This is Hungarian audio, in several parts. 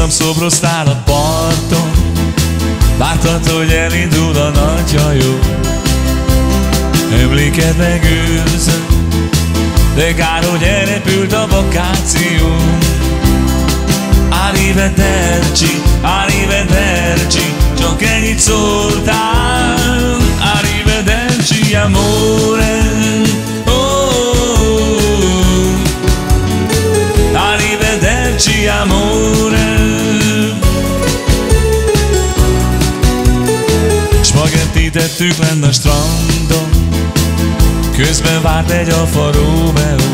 Viszont szobroztál a parton, vártad, hogy elindul a nagy hajó. Emléked megőrzött, de kár, hogy elrepült a vakáció. Arrivederci, csak ennyit szóltál. Arrivederci, amore. Arrivederci, amore. Spagettit ettük lenn a strandon, közben várt egy Alfa Romeo.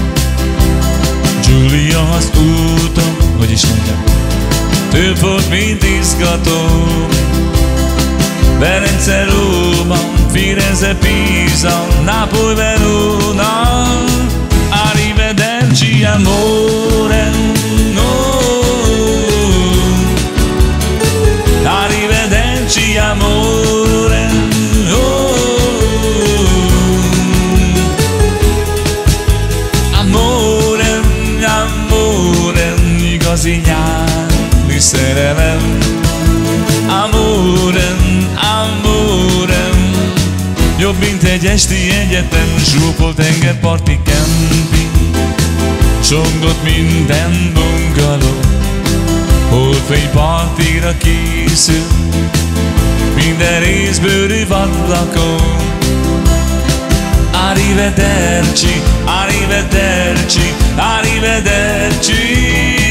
Giulia az úton, hogy is mondjam, több volt, mint izgató. Velence, Róma, Firenze, Pisa, Nápoly, Verona. Arrivederci, amore. Arrivederci, amore. Amore, amore, igazi nyári szerelem. Amore, amore, jobb, mint egy esti egyetem. Zsúfolt tengerparti kemping, csongott minden bungaló. Holdfény partira készül, minden részbőrű vadlakó. Arrivederci, arrivederci, arrivederci.